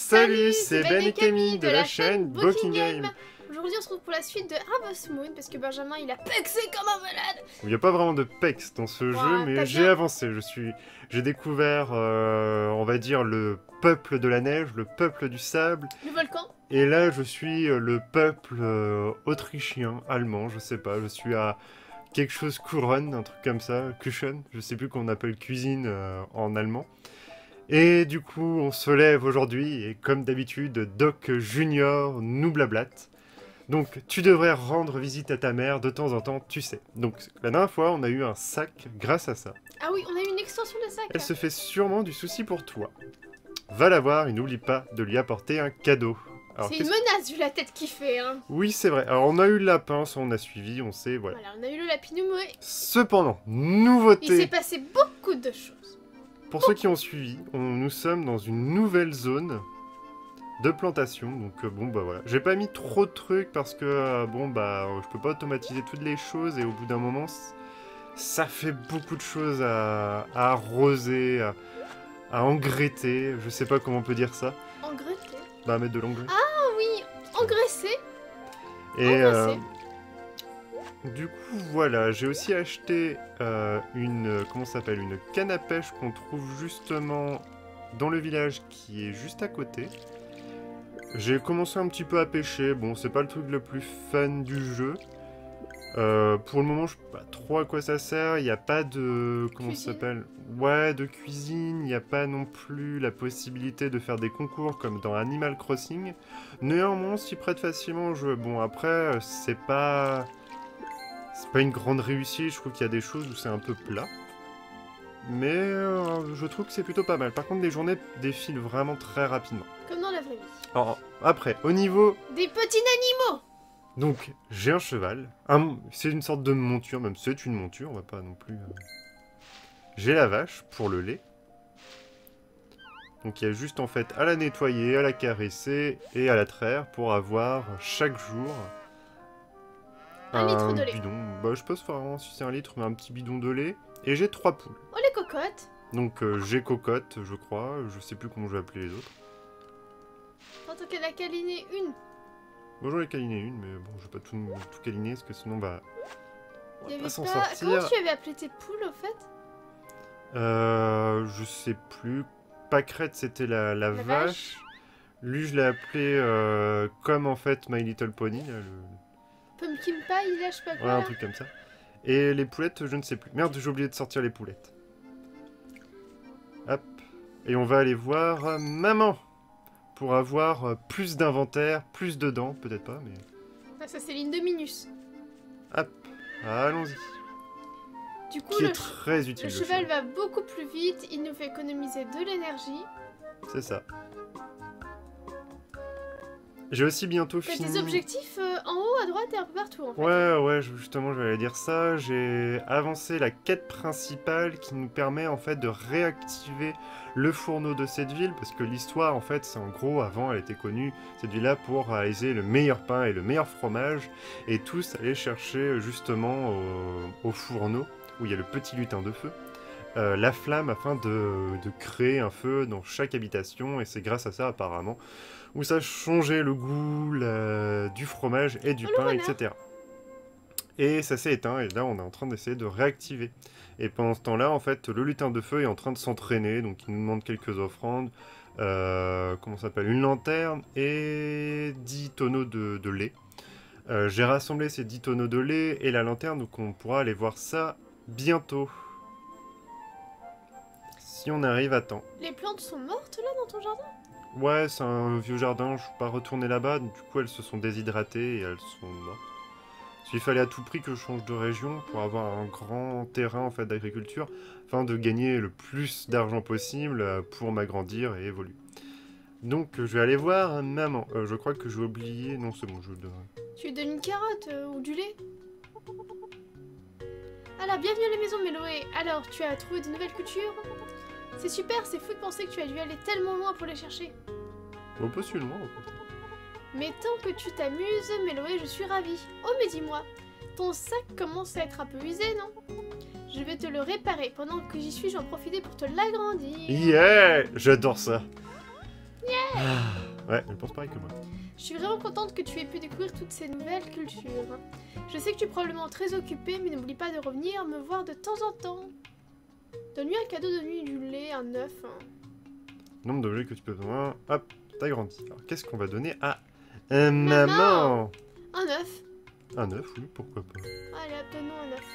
Salut, c'est Ben et Camille de la chaîne Booking Game. Aujourd'hui on se retrouve pour la suite de Harvest Moon parce que Benjamin il a pexé comme un malade. Il n'y a pas vraiment de pex dans ce jeu, mais j'ai avancé. J'ai découvert, on va dire, le peuple de la neige, le peuple du sable. Le volcan. Et là, je suis le peuple autrichien, allemand, je sais pas. Je suis à quelque chose Kuchen, un truc comme ça, Kuchen, je sais plus qu'on appelle cuisine en allemand. Et du coup, on se lève aujourd'hui, et comme d'habitude, Doc Junior nous blablate. Donc, tu devrais rendre visite à ta mère de temps en temps, tu sais. Donc, la dernière fois, on a eu un sac grâce à ça. Ah oui, on a eu une extension de sac. Elle se fait sûrement du souci pour toi. Va la voir et n'oublie pas de lui apporter un cadeau. C'est une menace vu la tête qu'il fait, hein. Oui, c'est vrai. Alors, on a eu le lapin, ça on a suivi, on sait, voilà. Voilà, on a eu le lapinoué. Cependant, nouveauté. Il s'est passé beaucoup de choses. Pour ceux qui ont suivi, nous sommes dans une nouvelle zone de plantation, donc bon bah voilà. J'ai pas mis trop de trucs parce que bon bah je peux pas automatiser toutes les choses et au bout d'un moment ça fait beaucoup de choses à arroser, à engraisser, je sais pas comment on peut dire ça. Engraisser? Bah mettre de l'engrais. Ah oui, engraisser. Et du coup voilà, j'ai aussi acheté comment ça s'appelle, une canne à pêche qu'on trouve justement dans le village qui est juste à côté. J'ai commencé un petit peu à pêcher, bon c'est pas le truc le plus fun du jeu. Pour le moment je sais pas trop à quoi ça sert, il n'y a pas de... comment ça s'appelle? Ouais, de cuisine, il n'y a pas non plus la possibilité de faire des concours comme dans Animal Crossing. Néanmoins on s'y prête facilement au jeu. Bon après c'est pas une grande réussite, je trouve qu'il y a des choses où c'est un peu plat. Mais je trouve que c'est plutôt pas mal. Par contre les journées défilent vraiment très rapidement. Comme dans la vraie vie. Alors, après, au niveau... des petits animaux. Donc, j'ai un cheval. C'est une sorte de monture, même c'est une monture, on va pas non plus... J'ai la vache pour le lait. Donc il y a juste en fait à la nettoyer, à la caresser et à la traire pour avoir chaque jour un litre de lait. Bidon. Bah, je pense vraiment si c'est un litre, mais un petit bidon de lait. Et j'ai 3 poules. Oh les cocottes. Donc j'ai cocotte, je crois. Je sais plus comment je vais appeler les autres. Tant qu'elle a câliné une. Bon, j'en ai câliné une, mais bon, je vais pas tout câliner, parce que sinon, bah... on va pas s'en Comment sortir. tu avais appelé tes poules, au fait? Je sais plus. Pâquerette, c'était la vache. Lui, je l'ai appelé comme, en fait, My Little Pony, là, Pumpkin Pie, là, je sais pas quoi. Ouais, un truc comme ça. Et les poulettes, je ne sais plus. Merde, j'ai oublié de sortir les poulettes. Hop. Et on va aller voir maman. Pour avoir plus d'inventaire, plus de dents, peut-être pas, mais... Ah, ça c'est l'Indominus. Hop, allons-y. Du coup, qui est très utile. Le cheval va beaucoup plus vite, il nous fait économiser de l'énergie. C'est ça. J'ai aussi bientôt fini... T'as des objectifs en haut, à droite et un peu partout, en fait. Ouais, justement, je vais aller dire ça. J'ai avancé la quête principale qui nous permet, en fait, de réactiver le fourneau de cette ville, parce que l'histoire, en fait, c'est en gros, avant, elle était connue, cette ville-là, pour réaliser le meilleur pain et le meilleur fromage, et tous allaient chercher, justement, au fourneau, où il y a le petit lutin de feu, la flamme afin de créer un feu dans chaque habitation, et c'est grâce à ça, apparemment, où ça changeait le goût du fromage et du pain, etc. Et ça s'est éteint, et là on est en train d'essayer de réactiver. Et pendant ce temps-là, en fait, le lutin de feu est en train de s'entraîner, donc il nous demande quelques offrandes, comment ça s'appelle, une lanterne et 10 tonneaux de lait. J'ai rassemblé ces 10 tonneaux de lait et la lanterne, donc on pourra aller voir ça bientôt. Si on arrive à temps. Les plantes sont mortes là dans ton jardin? Ouais, c'est un vieux jardin, je ne suis pas retourné là-bas, du coup elles se sont déshydratées et elles sont mortes. Parce qu'il fallait à tout prix que je change de région pour avoir un grand terrain en fait d'agriculture, afin de gagner le plus d'argent possible pour m'agrandir et évoluer. Donc je vais aller voir maman. Je crois que j'ai oublié... Non, c'est bon, je donne. Tu lui donnes une carotte ou du lait? Alors, bienvenue à la maison Méloé. Alors, tu as trouvé de nouvelles cultures? C'est super, c'est fou de penser que tu as dû aller tellement loin pour les chercher. Bon, pas si loin en fait. Mais tant que tu t'amuses, Méloé, je suis ravie. Oh, mais dis-moi, ton sac commence à être un peu usé, non? Je vais te le réparer. Pendant que j'y suis, j'en profite pour te l'agrandir. Yeah! J'adore ça. Yeah! Ouais, elle pense pareil que moi. Je suis vraiment contente que tu aies pu découvrir toutes ces nouvelles cultures. Je sais que tu es probablement très occupée, mais n'oublie pas de revenir me voir de temps en temps. Donne-lui un cadeau, donne-lui du lait, un œuf. Nombre d'objets que tu peux besoin. Hop, t'as grandi. Alors, qu'est-ce qu'on va donner à Maman maman? Un œuf. Un œuf, oui, pourquoi pas. Allez, hop, donne-nous un œuf.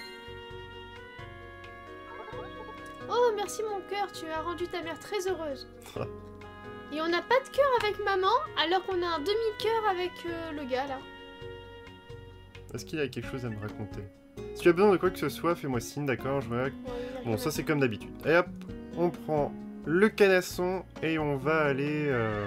Oh, merci mon cœur, tu as rendu ta mère très heureuse. Et on n'a pas de cœur avec maman, alors qu'on a un demi-cœur avec le gars là. Est-ce qu'il y a quelque chose à me raconter? Si tu as besoin de quoi que ce soit, fais-moi signe, d'accord? Je vois. Ouais, il y a rien Bon, à ça c'est faire. comme d'habitude. Et hop, on prend le canasson et on va aller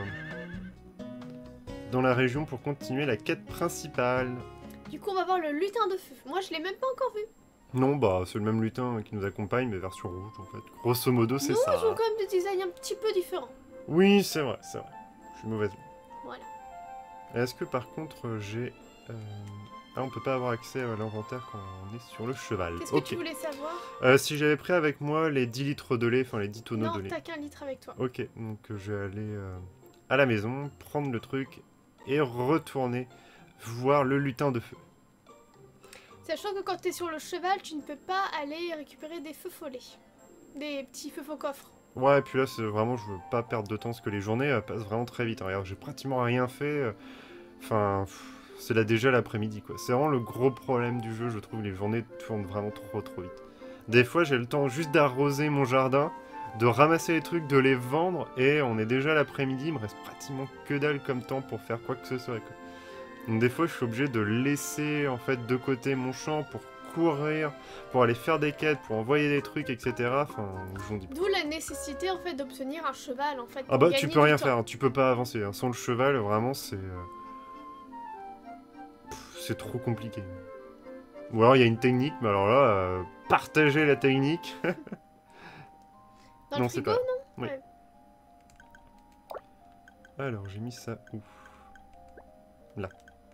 dans la région pour continuer la quête principale. Du coup, on va voir le lutin de feu. Moi, je l'ai même pas encore vu. Non, bah c'est le même lutin qui nous accompagne, mais version rouge en fait. Grosso modo, c'est Non, ça. ils ont quand même des designs un petit peu différents. Oui, c'est vrai, c'est vrai. Je suis mauvaise. Voilà. Est-ce que par contre j'ai... Ah, on peut pas avoir accès à l'inventaire quand on est sur le cheval. Qu'est-ce que Ok. tu voulais savoir? Si j'avais pris avec moi les 10 litres de lait, enfin les 10 tonneaux Non, de lait. t'as qu'un litre avec toi. Ok, donc je vais aller à la maison, prendre le truc et retourner voir le lutin de feu. Sachant que quand t'es sur le cheval, tu ne peux pas aller récupérer des feux follets. Des petits feux faux coffres. Ouais, et puis là, c'est vraiment, je veux pas perdre de temps parce que les journées passent vraiment très vite. Hein. Regarde, j'ai pratiquement rien fait. Enfin, c'est là déjà l'après-midi, quoi. C'est vraiment le gros problème du jeu, je trouve. Les journées tournent vraiment trop vite. Des fois, j'ai le temps juste d'arroser mon jardin, de ramasser les trucs, de les vendre, et on est déjà l'après-midi. Il me reste pratiquement que dalle comme temps pour faire quoi que ce soit, quoi. Donc des fois, je suis obligé de laisser en fait de côté mon champ pour courir, pour aller faire des quêtes, pour envoyer des trucs, etc. Enfin, je vous dis pas. D'où la nécessité en fait d'obtenir un cheval en fait. Ah pour bah, tu gagner peux du rien temps. faire, hein, tu peux pas avancer. Hein. Sans le cheval, vraiment, c'est... c'est trop compliqué. Ou alors, il y a une technique, mais alors là, partager la technique... Dans non, le c'est frigo, pas... non? Oui. Ouais. Alors, j'ai mis ça où? Là.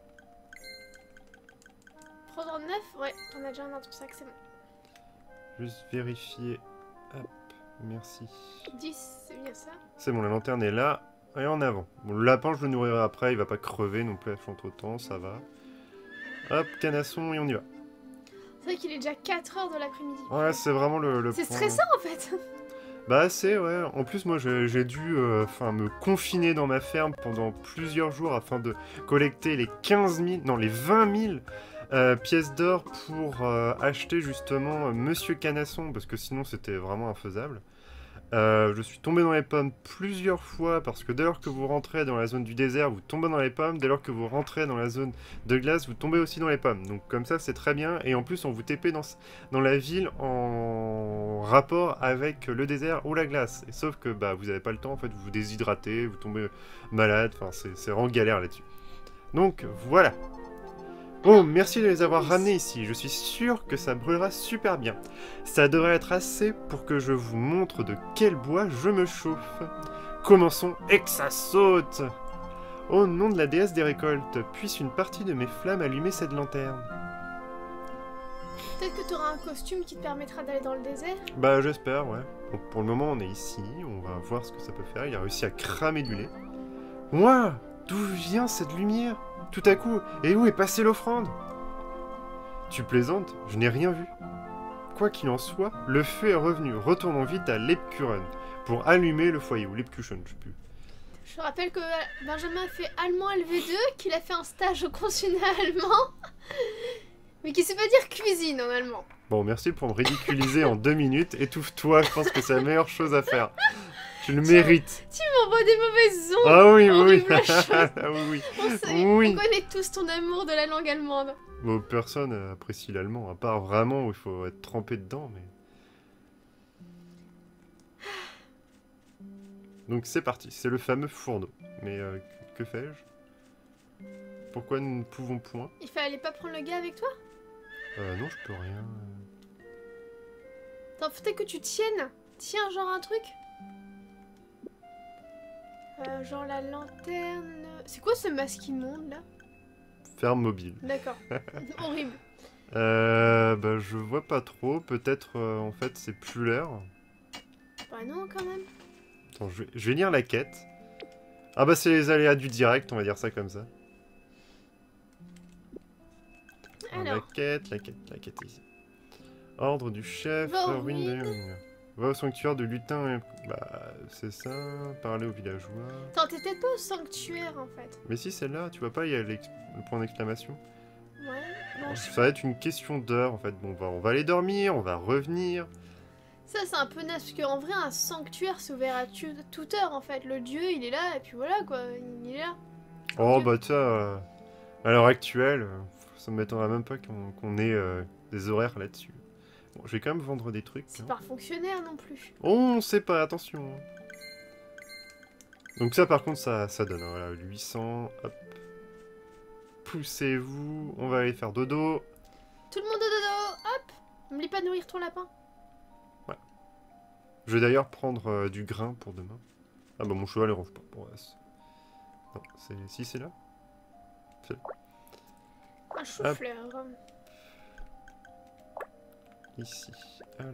Prendre 9? Ouais, on a déjà un dans ton sac, c'est bon. Juste vérifier. Hop, merci. 10, c'est bien ça. C'est bon, la lanterne est là. Et en avant. Bon, le lapin, je le nourrirai après, il va pas crever non plus entre temps, ça va. Hop, canasson, et on y va. C'est vrai qu'il est déjà 4 heures de l'après-midi. Ouais, c'est vraiment le C'est point. stressant en fait. Bah, c'est, ouais. En plus, moi, j'ai dû me confiner dans ma ferme pendant plusieurs jours afin de collecter les 15 000, non, les 20 000 pièces d'or pour acheter justement Monsieur Canasson, parce que sinon, c'était vraiment infaisable. Je suis tombé dans les pommes plusieurs fois parce que dès lors que vous rentrez dans la zone du désert, vous tombez dans les pommes. Dès lors que vous rentrez dans la zone de glace, vous tombez aussi dans les pommes. Donc comme ça, c'est très bien. Et en plus, on vous TP dans la ville en rapport avec le désert ou la glace. Et sauf que bah, vous n'avez pas le temps, en fait, vous vous déshydratez, vous tombez malade. Enfin, c'est vraiment galère là-dessus. Donc voilà. Oh, merci de les avoir ramenés ici. Je suis sûr que ça brûlera super bien. Ça devrait être assez pour que je vous montre de quel bois je me chauffe. Commençons et que ça saute. Au nom de la déesse des récoltes, puisse une partie de mes flammes allumer cette lanterne. Peut-être que tu auras un costume qui te permettra d'aller dans le désert. Bah j'espère, ouais. Donc pour le moment on est ici, on va voir ce que ça peut faire. Il a réussi à cramer du lait. Ouah, d'où vient cette lumière? Tout à coup, et où est passée l'offrande? Tu plaisantes? Je n'ai rien vu. Quoi qu'il en soit, le feu est revenu. Retournons vite à l'Epkuren pour allumer le foyer, ou l'Epkuchen, je sais plus. Je rappelle que Benjamin a fait allemand LV2, qu'il a fait un stage au consulat allemand, mais qui sait pas dire cuisine en allemand. Bon, merci pour me ridiculiser en 2 minutes. Étouffe-toi, je pense que c'est la meilleure chose à faire. Tu le mérites. Tu m'envoies des mauvaises ondes. Ah oui, oui, horrible oui. chose. Ah oui, On connaît tous ton amour de la langue allemande. Bon, personne apprécie l'allemand, à part vraiment où il faut être trempé dedans, mais... Donc c'est parti, c'est le fameux fourneau. Mais que fais-je? Pourquoi nous ne pouvons point? Il fallait pas prendre le gars avec toi? Non, je peux rien. Attends, faut peut-être que tu tiennes. Tiens, genre un truc. Genre la lanterne... C'est quoi ce masque immonde là? Ferme mobile. D'accord. Horrible. Bah je vois pas trop, peut-être en fait c'est plus l'air. Bah non quand même. Attends, je vais lire la quête. Ah bah c'est les aléas du direct, on va dire ça comme ça. Alors, La quête ici. Ordre du chef, Va aux ruine de ruines. lumière. Va au sanctuaire de lutin. Bah c'est ça, parler aux villageois. attends, t'es peut-être pas au sanctuaire en fait. Mais si celle-là, tu vois pas, il y a le point d'exclamation. Ouais, non, je... Ça va être une question d'heure en fait. Bon, on va aller dormir, on va revenir. Ça c'est un peu naze, parce qu'en vrai un sanctuaire c'est ouvert à toute heure en fait. Le dieu il est là, et puis voilà quoi, il est là. Oh Dieu. bah ça, à l'heure actuelle, ça ne m'étonnerait même pas qu'on ait des horaires là-dessus. Bon, je vais quand même vendre des trucs. C'est hein. pas fonctionnaire non plus. Oh, on sait pas, attention. Donc ça par contre ça donne, hein, voilà, 800, hop. Poussez-vous, on va aller faire dodo. Tout le monde au dodo, hop. N'oublie pas de nourrir ton lapin. Je vais d'ailleurs prendre du grain pour demain. Ah bah mon cheval il range pas. Bon, ouais, non, si c'est là. Un chou-fleur. Ici. Alors...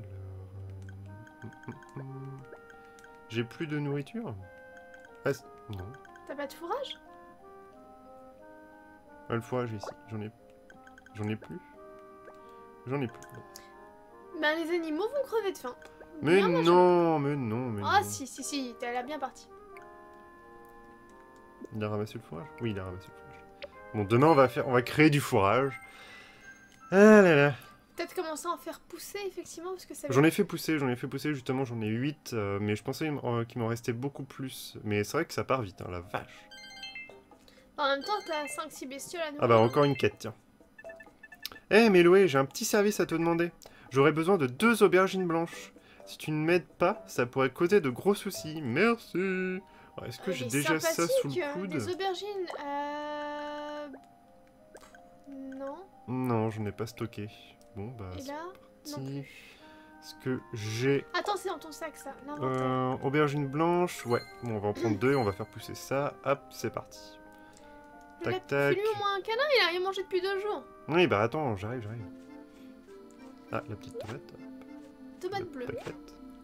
J'ai plus de nourriture. Ah, non. T'as pas de fourrage? Ah, le fourrage ici. J'en ai plus. J'en ai plus. Non. Ben les animaux vont crever de faim. Mais Bien, moi, non, mais non, mais Ah non. si, t'as l'air bien parti. Il a ramassé le fourrage? Oui, il a ramassé le fourrage. Bon, demain on va créer du fourrage. Ah là là. Peut-être commencer à en faire pousser effectivement parce que ça. J'en ai fait pousser justement, j'en ai 8, mais je pensais qu'il m'en restait beaucoup plus. Mais c'est vrai que ça part vite, hein, la vache. En même temps, t'as 5-6 bestioles à nourrir. Ah bah encore une quête, tiens. Eh Méloé, j'ai un petit service à te demander. J'aurais besoin de 2 aubergines blanches. Si tu ne m'aides pas, ça pourrait causer de gros soucis. Merci. Est-ce que j'ai Elle est déjà ça sous sympathique, le coude? Des aubergines, non. Non, je n'ai pas stocké. Bon bah Et c'est là, non parti. plus. Est-ce que j'ai... Attends, c'est dans ton sac ça, l'inventaire. aubergine blanche, ouais. Bon, on va en prendre 2 et on va faire pousser ça. Hop, c'est parti. Tac, tac. Fais-lui au moins un câlin, il a rien mangé depuis 2 jours. Oui, bah attends, j'arrive. Ah, la petite tomate. Tomate Le bleue. paquet.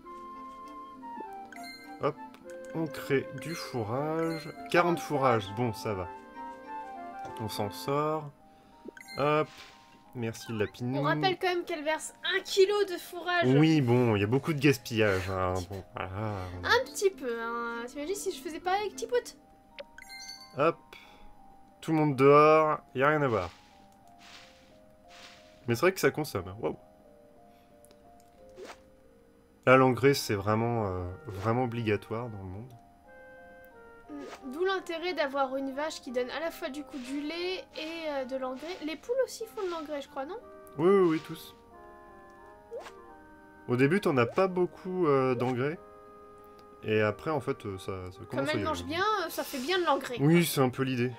Hop, on crée du fourrage. 40 fourrages, bon, ça va. On s'en sort. Hop, merci le lapinou. On rappelle quand même qu'elle verse 1 kg de fourrage. Oui, bon, il y a beaucoup de gaspillage. Hein. Bon, voilà. Un petit peu, hein. T'imagines si je faisais pas avec Tipout? Hop, tout le monde dehors, il n'y a rien à voir. Mais c'est vrai que ça consomme. Hein. Waouh. Là, l'engrais, c'est vraiment obligatoire dans le monde. D'où l'intérêt d'avoir une vache qui donne à la fois du coup du lait et de l'engrais. Les poules aussi font de l'engrais, je crois, non? Oui, tous. Au début, t'en as pas beaucoup d'engrais. Et après, en fait, ça commence Comme à y elle mange aller. bien, ça fait bien de l'engrais. Oui, c'est un peu l'idée.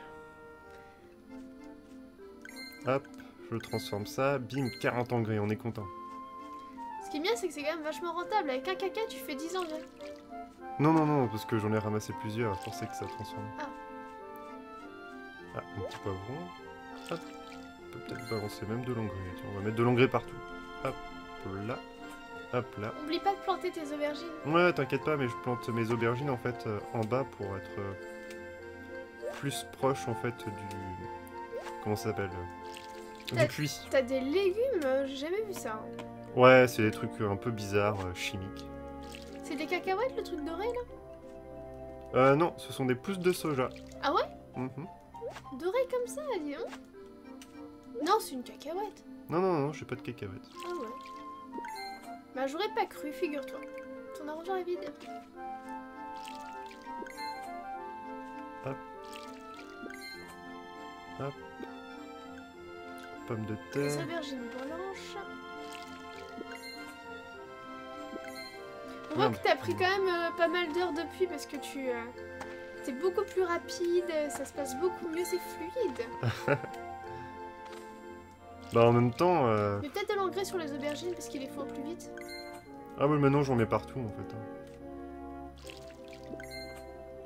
Hop, je transforme ça. Bim, 40 engrais, on est content. Ce qui est bien, c'est que c'est quand même vachement rentable. Avec un caca, tu fais 10 engrais. Non, parce que j'en ai ramassé plusieurs, c'est pour ça que ça transforme. Ah. Ah, un petit poivron. Hop, on peut peut-être balancer même de l'engrais. Tiens, on va mettre de l'engrais partout. Hop là, hop là. Oublie pas de planter tes aubergines. Ouais, t'inquiète pas, mais je plante mes aubergines en fait en bas pour être plus proche en fait du... Comment ça s'appelle du puits. T'as des légumes, j'ai jamais vu ça. Ouais, c'est des trucs un peu bizarres, chimiques. C'est des cacahuètes le truc doré là? Non, ce sont des pousses de soja. Ah ouais? Mhm. Doré comme ça, dis donc. Non, c'est une cacahuète. Non, j'ai pas de cacahuètes. Ah ouais. Bah j'aurais pas cru, figure-toi. Ton arroseur est vide. Hop. Pommes de Des terre. aubergines blanches. On voit Merde. que t'as pris quand même pas mal d'heures depuis parce que tu... c'est beaucoup plus rapide, ça se passe beaucoup mieux, c'est fluide. Bah en même temps... Mais peut-être de l'engrais sur les aubergines parce qu'il les faut plus vite. Ah mais maintenant j'en mets partout en fait. Hein.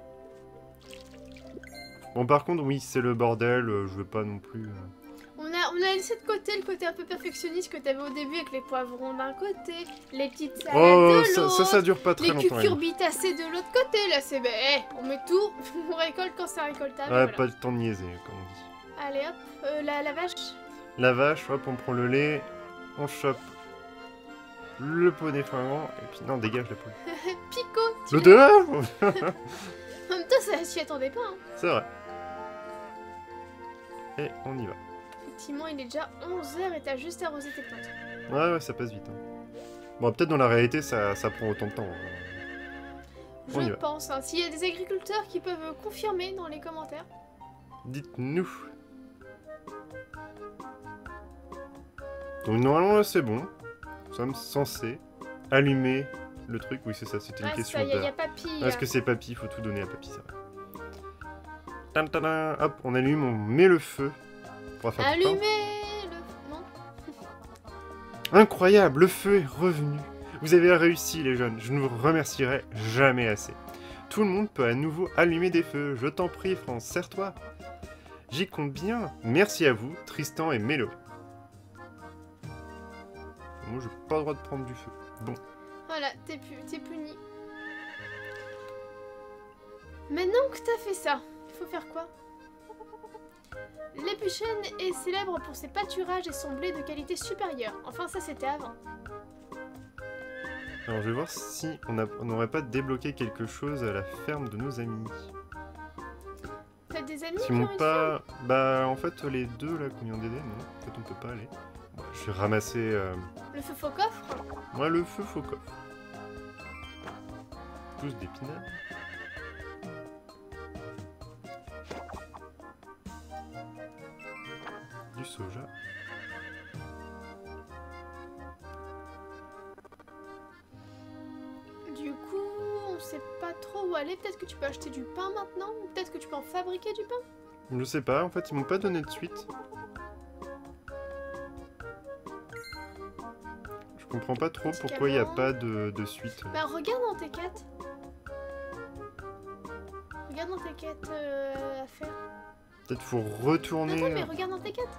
Bon par contre oui c'est le bordel, je veux pas non plus... On On a laissé de côté le côté un peu perfectionniste que t'avais au début avec les poivrons d'un côté, les petites salades Oh, de l'autre, ça dure pas très les longtemps. cucurbitacées de l'autre côté. Là, c'est... on met tout, on récolte quand c'est récoltable. Ouais, voilà. pas le temps de niaiser, comme on dit. Allez hop, la vache. La vache, hop, on prend le lait, on chope le pot défingant, et puis non, dégage la poule. Pico, tu L'odeur. En même temps, ça s'y attendait pas. Hein. C'est vrai. Et on y va. Effectivement, il est déjà 11h et t'as juste arrosé tes plantes. Ouais, ça passe vite. Hein. Bon, peut-être dans la réalité, ça prend autant de temps. On y Je va. pense. Hein. S'il y a des agriculteurs qui peuvent confirmer dans les commentaires. Dites-nous. Donc normalement, là, c'est bon. Nous sommes censés allumer le truc. Oui, c'est ça, c'était une question Il y a d'heure. papy. Est-ce que c'est papy? Il faut tout donner à papy, ça va. Tadam, hop, on allume, on met le feu. On pourra faire du pain. Allumez le... Non. Incroyable, le feu est revenu. Vous avez réussi, les jeunes. Je ne vous remercierai jamais assez. Tout le monde peut à nouveau allumer des feux. Je t'en prie, France, serre-toi. J'y compte bien. Merci à vous, Tristan et Mélo. Moi, j'ai pas le droit de prendre du feu. Bon. Voilà, t'es puni. Maintenant que t'as fait ça, il faut faire quoi? L'Épuchène est célèbre pour ses pâturages et son blé de qualité supérieure. Enfin, ça c'était avant. Alors, je vais voir si on n'aurait pas débloqué quelque chose à la ferme de nos amis. T'as des amis Qui qui ont m'ont une pas... Bah, en fait, les deux, là, qu'on vient d'aider, non. En fait, on peut pas aller. Bon, je vais ramasser... Le feu faux coffre? Moi, le feu faux coffre. Tous d'épinards. Du soja. Du coup, on sait pas trop où aller. Peut-être que tu peux acheter du pain maintenant? Ou peut-être que tu peux en fabriquer du pain? Je sais pas, en fait, ils m'ont pas donné de suite. Je comprends pas trop pourquoi il n'y a pas de suite. Bah, regarde dans tes quêtes. Regarde dans tes quêtes à faire. Peut-être faut retourner... Attends, mais regarde dans tes quêtes.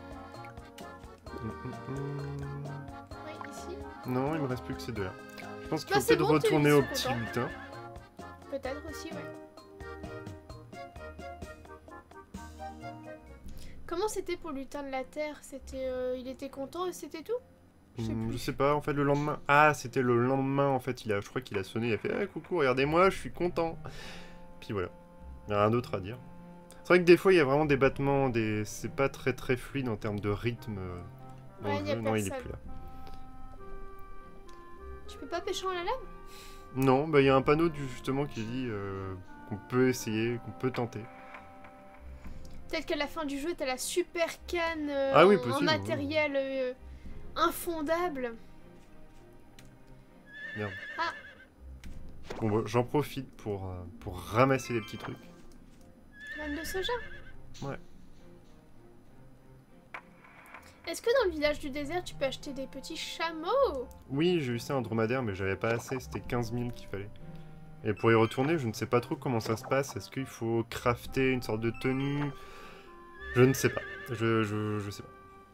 Mm. Oui, ici. Non, il me reste plus que ces deux-là. Je pense qu'il Bah, faut c'est peut-être bon, retourner ils au sont petit contents. lutin. Peut-être aussi, ouais. Comment c'était pour le lutin de la Terre? C'était, il était content et c'était tout? Je sais pas, en fait, le lendemain... Ah, c'était le lendemain, en fait, je crois qu'il a sonné, il a fait « Ah, coucou, regardez-moi, je suis content !» Puis voilà. Il n'y a rien d'autre à dire. C'est vrai que des fois, il y a vraiment des battements, c'est pas très fluide en termes de rythme dans Ouais, le y a jeu. Non, il est personne. plus là. Tu peux pas pêcher en la lave? Non, bah il y a un panneau justement qui dit qu'on peut essayer, qu'on peut tenter. Peut-être qu'à la fin du jeu, t'as la super canne Ah oui, en possible, matériel infondable. Merde. Ah. Bon, bah, j'en profite pour ramasser les petits trucs. Graines de soja. Ouais. Est-ce que dans le village du désert, tu peux acheter des petits chameaux? Oui, j'ai eu ça un dromadaire, mais j'avais pas assez, c'était 15 000 qu'il fallait. Et pour y retourner, je ne sais pas trop comment ça se passe. Est-ce qu'il faut crafter une sorte de tenue? Je ne sais pas. Je sais pas.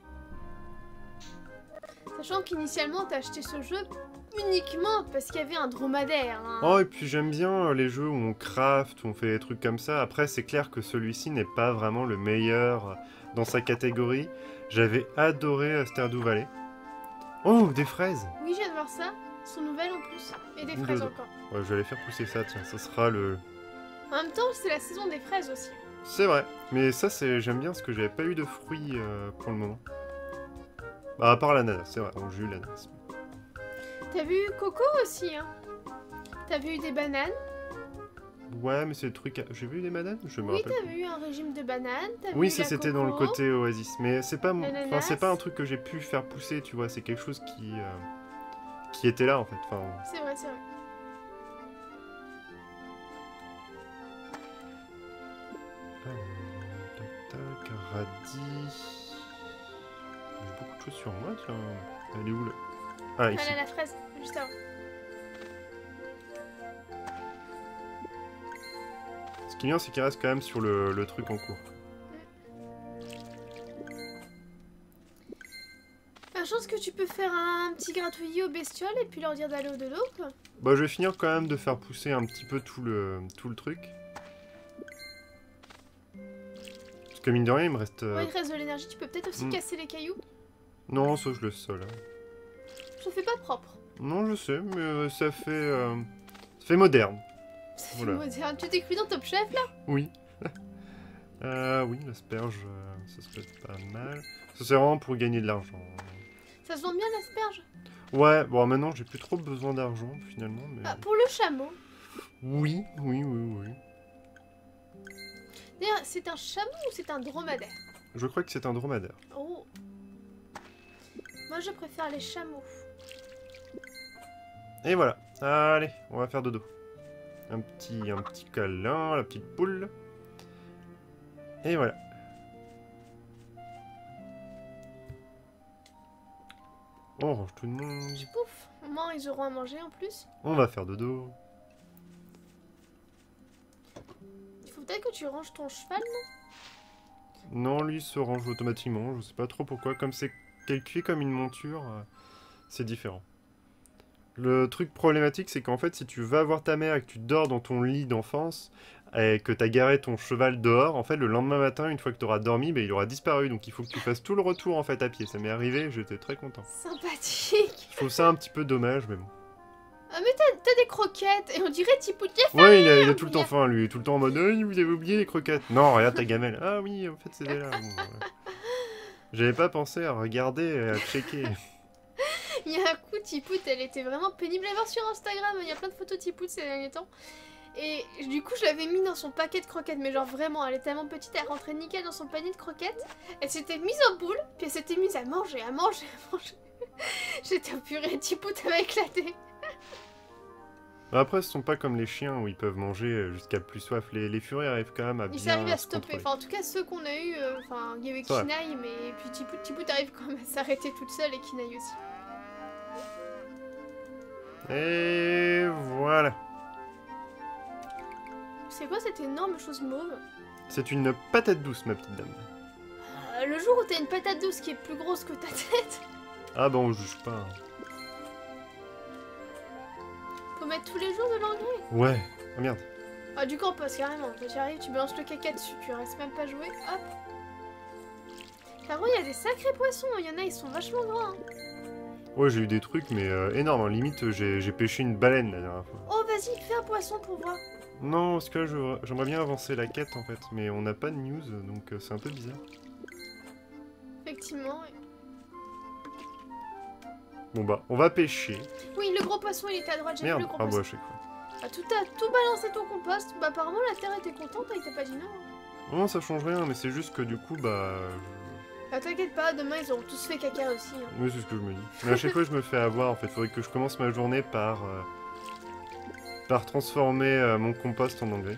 Sachant qu'initialement, t'as acheté ce jeu uniquement parce qu'il y avait un dromadaire. Hein. Oh, et puis j'aime bien les jeux où on craft, où on fait des trucs comme ça. Après, c'est clair que celui-ci n'est pas vraiment le meilleur dans sa catégorie. J'avais adoré Stardew Valley. Oh, des fraises! Oui, je viens de voir ça. Sont nouvelles en plus. Et des Une fraises de- encore. Ouais, je vais aller faire pousser ça, tiens, ça sera le... En même temps, c'est la saison des fraises aussi. C'est vrai, mais ça, j'aime bien parce que j'avais pas eu de fruits pour le moment. Bah, à part l'ananas, c'est vrai, donc j'ai eu l'ananas. T'as vu Coco aussi, hein? T'as vu des bananes? Ouais, mais c'est le truc... J'ai vu des bananes? Je me Oui, rappelle t'as plus. vu un régime de bananes. T'as Oui, vu ça la c'était dans le coco. côté oasis, mais c'est pas, L'ananas. c'est pas un truc que j'ai pu faire pousser, tu vois, c'est quelque chose qui était là en fait. Enfin, C'est vrai, c'est vrai. tac tac, radis. J'ai beaucoup de choses sur moi, tiens. Elle est où là? Ah, ici. Voilà la fraise, juste avant. Ce qui est bien, c'est qu'il reste quand même sur le truc en cours. que tu peux faire un petit gratouillis aux bestioles et puis leur dire d'aller au dodo, quoi. Bah, je vais finir quand même de faire pousser un petit peu tout le truc. Parce que mine de rien, il me reste... Ouais, il reste de l'énergie, tu peux peut-être aussi Mm. casser les cailloux. Non, ça, je laisse ça, là. Ça fait pas propre. Non, je sais, mais ça fait moderne. Ça fait Voilà. moderne. Tu t'es cru dans Top Chef, là? Oui. Oui, l'asperge, ça serait pas mal. Ça, c'est vraiment pour gagner de l'argent. Ça se vend bien, l'asperge? Ouais, bon, maintenant, j'ai plus trop besoin d'argent, finalement, mais... Ah, pour le chameau. Oui. D'ailleurs, c'est un chameau ou c'est un dromadaire? Je crois que c'est un dromadaire. Oh. Moi, je préfère les chameaux. Et voilà. Allez, on va faire dodo. Un petit câlin, la petite poule. Et voilà. On range tout le monde. Pouf. Au moins, ils auront à manger en plus. On va faire dodo. Il faut peut-être que tu ranges ton cheval, non? Non, lui se range automatiquement. Je sais pas trop pourquoi. Comme c'est calculé comme une monture, c'est différent. Le truc problématique, c'est qu'en fait, si tu vas voir ta mère et que tu dors dans ton lit d'enfance et que t'as garé ton cheval dehors, en fait, le lendemain matin, une fois que t'auras dormi, il aura disparu. Donc il faut que tu fasses tout le retour en fait à pied. Ça m'est arrivé, j'étais très content. Sympathique. Je trouve ça un petit peu dommage, mais bon. Ah, mais t'as des croquettes et on dirait Tipou de Jeffrey. Ouais, il a tout le temps faim, lui. Tout le temps en mode, vous avez oublié les croquettes. Non, regarde ta gamelle. Ah oui, en fait, c'était là. Bon, voilà. J'avais pas pensé à regarder, à checker. Il y a un coup, Tipout, elle était vraiment pénible à voir sur Instagram. Il y a plein de photos de Tipout ces derniers temps. Et du coup, je l'avais mis dans son paquet de croquettes. Mais genre vraiment, elle est tellement petite, elle rentrait nickel dans son panier de croquettes. Elle s'était mise en boule, puis elle s'était mise à manger, à manger, à manger. J'étais au purée, Tipout avait éclaté. Bah après, ce sont pas comme les chiens où ils peuvent manger jusqu'à plus soif. Les furies arrivent quand même à Ils bien arrivent à se stopper. contrôler. Enfin, en tout cas, ceux qu'on a eu, enfin, il y avait C'est vrai. Kinaï, mais puis Tipout arrive quand même à s'arrêter toute seule et Kinaï aussi. Et voilà. C'est quoi cette énorme chose mauve? C'est une patate douce, ma petite dame. Le jour où t'as une patate douce qui est plus grosse que ta tête, Ah bah on juge pas. Hein. faut mettre tous les jours de l'engrais. Ouais. Oh merde. Ah, du compost, carrément. Toi, tu arrives, tu balances le caca dessus, tu restes même pas joué, hop. Par contre, il y a des sacrés poissons, il y en a, ils sont vachement grands. Hein. Ouais, j'ai eu des trucs, mais énormes. Hein. Limite, j'ai pêché une baleine la dernière fois. Oh, vas-y, fais un poisson pour voir. Non, parce que là, j'aimerais bien avancer la quête, en fait. Mais on n'a pas de news, donc c'est un peu bizarre. Effectivement. Bon bah, on va pêcher. Oui, le gros poisson, il était à droite, j'ai vu Merde. le gros Ah bah, poisson. je sais quoi. Ah, tout balancé ton compost. Bah, apparemment, la terre était contente, il t'a pas dit non. Hein. Non, ça change rien, mais c'est juste que du coup, bah... Ah, t'inquiète pas, demain, ils auront tous fait caca aussi. Hein. Oui, c'est ce que je me dis. Mais à chaque fois, je me fais avoir, en fait. Faudrait que je commence ma journée par transformer mon compost en engrais.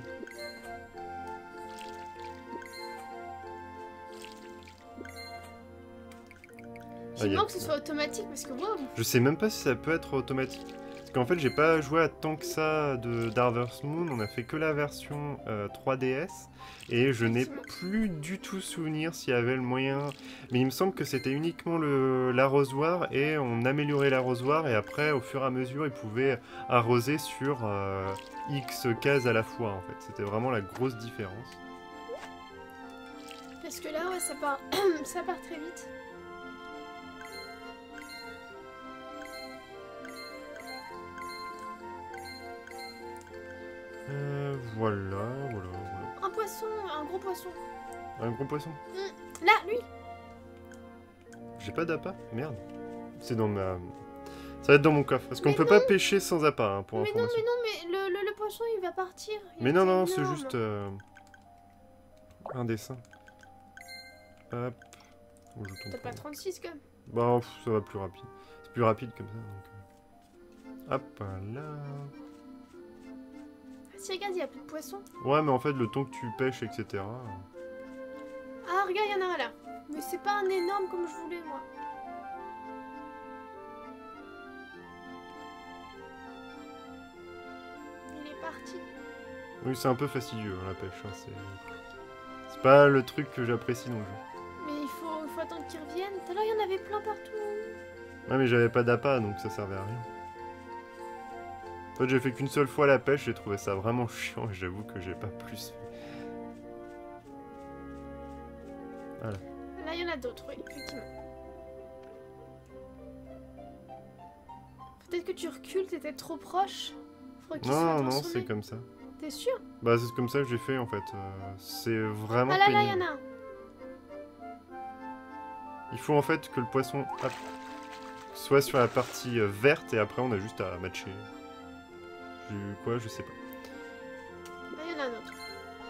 Vivement que ce soit automatique, parce que wow. Je sais même pas si ça peut être automatique. Parce qu'en fait, j'ai pas joué à tant que ça de d'Harvest Moon. On a fait que la version 3DS. Et je n'ai plus du tout souvenir s'il y avait le moyen... Mais il me semble que c'était uniquement l'arrosoir. Et on améliorait l'arrosoir. Et après, au fur et à mesure, il pouvait arroser sur X cases à la fois, en fait. C'était vraiment la grosse différence. Parce que là, ouais, ça part, ça part très vite. Voilà. Un poisson, un gros poisson. Un gros poisson. Là, lui. J'ai pas d'appât. Merde. C'est dans ma... Ça va être dans mon coffre. Parce qu'on Mais peut pas pêcher sans appât, hein, pour mais information. mais le poisson, il va partir. Mais non, c'est juste un dessin. Hop. Oh, je tombe T'as pas 36 quand même. Bah, ça va plus rapide. C'est plus rapide comme ça. Donc... Hop là. Si, regarde, il y a plus de poissons. Ouais, mais en fait, le temps que tu pêches, etc. Ah, regarde, il y en a un là. Mais c'est pas un énorme comme je voulais, moi. Il est parti. Oui, c'est un peu fastidieux, hein, la pêche. Hein, c'est pas le truc que j'apprécie dans le jeu. Mais il faut attendre qu'il revienne. Tout à l'heure, il y en avait plein partout. Ouais, mais j'avais pas d'appât, donc ça servait à rien. En fait, j'ai fait qu'une seule fois la pêche, j'ai trouvé ça vraiment chiant, et j'avoue que j'ai pas plus fait. Voilà. Là, il y en a d'autres, oui, effectivement. Peut-être que tu recules, t'étais trop proche. Faudrait qu'ils soient Non, non, transformés. c'est comme ça. T'es sûr? Bah, c'est comme ça que j'ai fait, en fait. C'est vraiment Ah là, là, il y pénible. en a un. Il faut, en fait, que le poisson hop, soit sur la partie verte, et après, on a juste à matcher. Quoi, je sais pas. Là, il y en a un autre.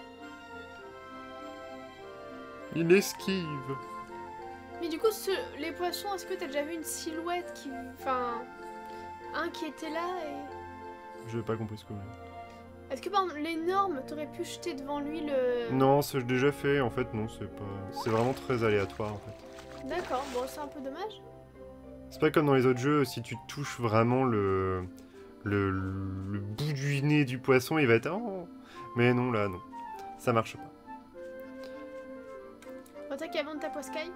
Il esquive. Mais du coup, les poissons, est-ce que t'as déjà vu une silhouette qui... Enfin... Un qui était là et... J'ai pas compris ce que vous voulez. Est-ce que par exemple, l'énorme, t'aurais pu jeter devant lui le... Non, c'est déjà fait, en fait, non, c'est pas... C'est vraiment très aléatoire, en fait. D'accord, bon, c'est un peu dommage. C'est pas comme dans les autres jeux, si tu touches vraiment le bout du nez du poisson, il va être... Oh. Mais non, là, non. Ça marche pas. Bon, t'as qu'à vendre ta poiscaille.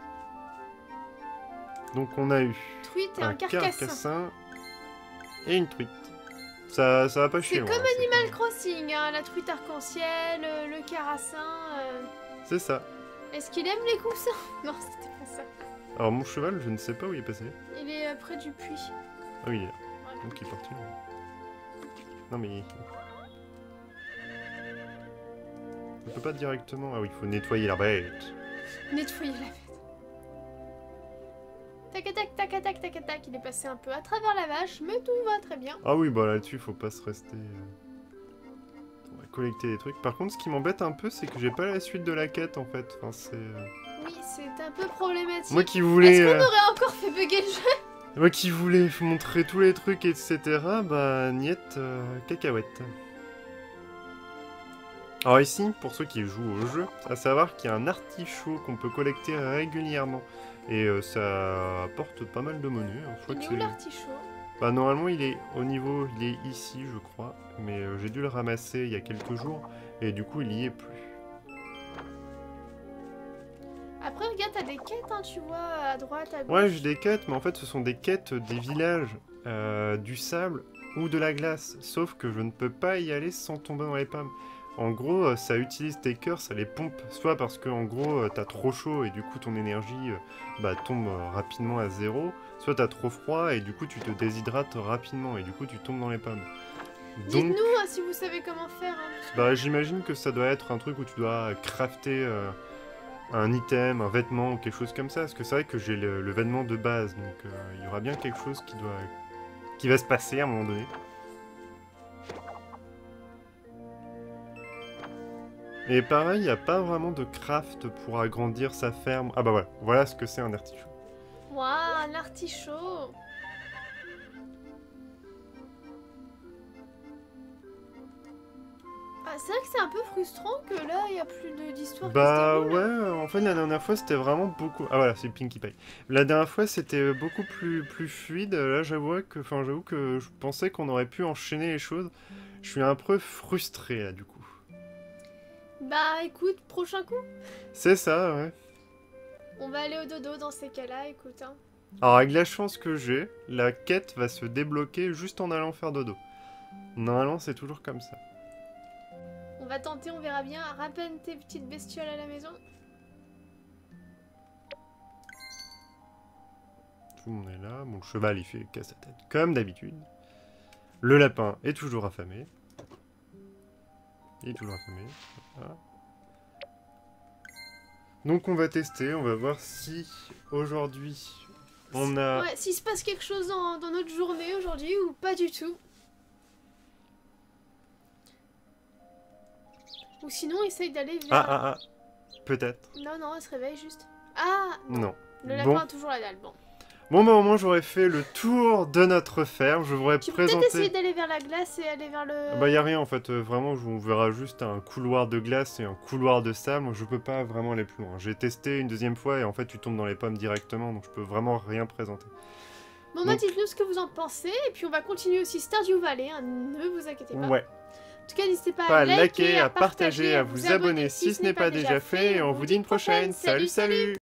Donc on a eu Truite et un carcassin. et une truite. Ça va pas chier C'est loin. comme hein, Animal Crossing, hein, la truite arc-en-ciel, le carassin. C'est ça. Est-ce qu'il aime les coussins? Non, c'était pas ça. Alors mon cheval, je ne sais pas où il est passé. Il est près du puits. Ah oui, il est là. Voilà. Donc il est parti. Non mais... On peut pas directement... Ah oui, il faut nettoyer la bête. Nettoyer la bête. Tac, tac, tac, tac, tac, tac. Il est passé un peu à travers la vache, mais tout va très bien. Ah oui, bah là-dessus, faut pas se rester... On va collecter des trucs. Par contre, ce qui m'embête un peu, c'est que j'ai pas la suite de la quête, en fait. Enfin, c'est... Oui, c'est un peu problématique. Moi qui voulais... Est-ce qu'on aurait encore fait bugger le jeu? Moi qui voulais montrer tous les trucs, etc., bah, niet, cacahuète. Alors ici, pour ceux qui jouent au jeu, à savoir qu'il y a un artichaut qu'on peut collecter régulièrement. Et ça apporte pas mal de monnaie. Je crois Il que est c'est... où l'artichaut? Bah normalement il est au niveau, il est ici je crois. Mais j'ai dû le ramasser il y a quelques jours. Et du coup il y est plus. Après, regarde, t'as des quêtes, hein, tu vois, à droite, à gauche. Ouais, j'ai des quêtes, mais en fait ce sont des quêtes des villages, du sable ou de la glace. Sauf que je ne peux pas y aller sans tomber dans les pommes. En gros, ça utilise tes cœurs, ça les pompe. Soit parce que en gros, t'as trop chaud et du coup ton énergie tombe rapidement à zéro. Soit t'as trop froid et du coup tu te déshydrates rapidement et du coup tu tombes dans les pommes. Donc, Dites-nous hein, si vous savez comment faire. Hein, parce que- bah, j'imagine que ça doit être un truc où tu dois crafter un item, un vêtement ou quelque chose comme ça. Parce que c'est vrai que j'ai le vêtement de base, donc il y aura bien quelque chose qui va se passer à un moment donné. Et pareil, il n'y a pas vraiment de craft pour agrandir sa ferme. Ah bah voilà, voilà ce que c'est un artichaut. Waouh, un artichaut. Ah, c'est vrai que c'est un peu frustrant que là, il n'y a plus d'histoire Bah qui se déroule. ouais, en fait la dernière fois c'était vraiment beaucoup... Ah voilà, c'est Pinkie Pie. La dernière fois c'était beaucoup plus fluide. Là j'avoue que je pensais qu'on aurait pu enchaîner les choses. Je suis un peu frustré là du coup. Bah écoute, prochain coup, C'est ça, ouais. on va aller au dodo dans ces cas-là, écoute. Hein. Alors avec la chance que j'ai, la quête va se débloquer juste en allant faire dodo. Normalement c'est toujours comme ça. On va tenter, on verra bien. Ramène tes petites bestioles à la maison. Tout le monde est là, mon cheval il fait casse sa tête comme d'habitude. Le lapin est toujours affamé. Il est toujours affamé. Voilà. Donc on va tester, on va voir si aujourd'hui on a... Ouais, s'il se passe quelque chose dans notre journée aujourd'hui ou pas du tout. Ou sinon, essaye d'aller vers... Ah, peut-être. Non, non, elle se réveille juste. Ah, Non. le lapin Bon. a toujours la dalle, bon. Bon bah au moins j'aurais fait le tour de notre ferme, je voudrais Tu peux peut-être essayer présenter... d'aller vers la glace et aller vers le... Bah y a rien en fait, vraiment on verra juste un couloir de glace et un couloir de sable, je peux pas vraiment aller plus loin. J'ai testé une deuxième fois et en fait tu tombes dans les pommes directement, donc je peux vraiment rien présenter. Bon, bah Donc- dites-nous ce que vous en pensez, et puis on va continuer aussi Stardew Valley, hein, ne vous inquiétez pas. Ouais, En tout cas, n'hésitez pas pas à à liker, liker, à partager, à vous abonner si ce n'est pas déjà fait, et on vous dit une prochaine. Salut, salut!